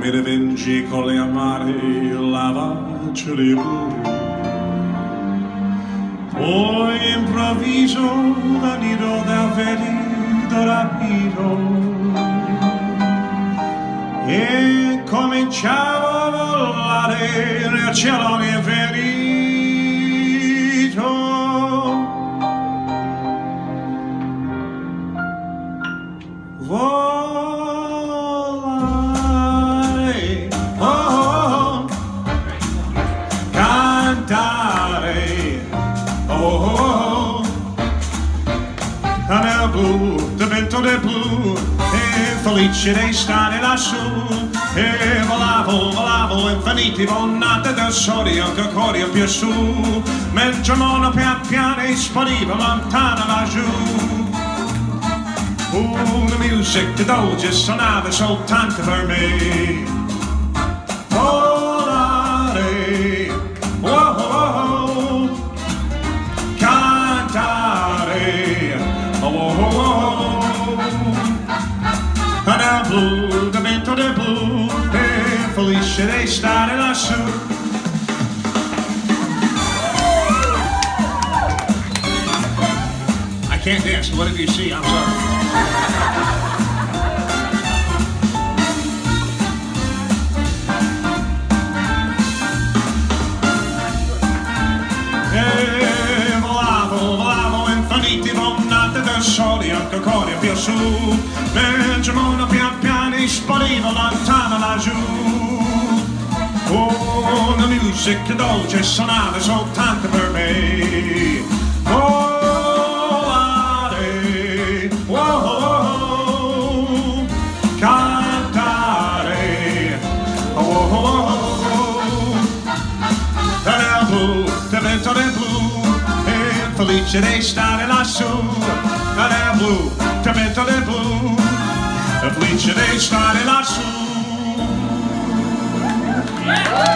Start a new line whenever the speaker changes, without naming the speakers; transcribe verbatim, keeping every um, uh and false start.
mi rivengi con le amare lavaccioli blu. Poi improvviso da nido da vedo rapido e cominciavo a volare nel cielo infinito. Volare, oh, cantare, oh, nel blu, del vento del blu, e felice di stare lassù, e volavo, volavo infiniti volate del sole anche ancora più su, mentre il mondo pian piano spariva lontano laggiù. Una music dolce suonava soltanto per me. Volare, oh, oh, cantare, oh, oh, oh, nel blu, del vento del blu, e felice di stare lassù. I can't dance, whatever you see, I'm sorry. E volavo, volavo infiniti volate del sole anche ancora più su, mentre il mondo pian piano spariva lontano laggiù. Oh, una music dolce suonava soltanto per me. Volare, oh, oh, cantare, oh, oh, nel blu, del vento del blu, e felice di stare lassù, nel blu, del vento del blu, e felice di stare lassù.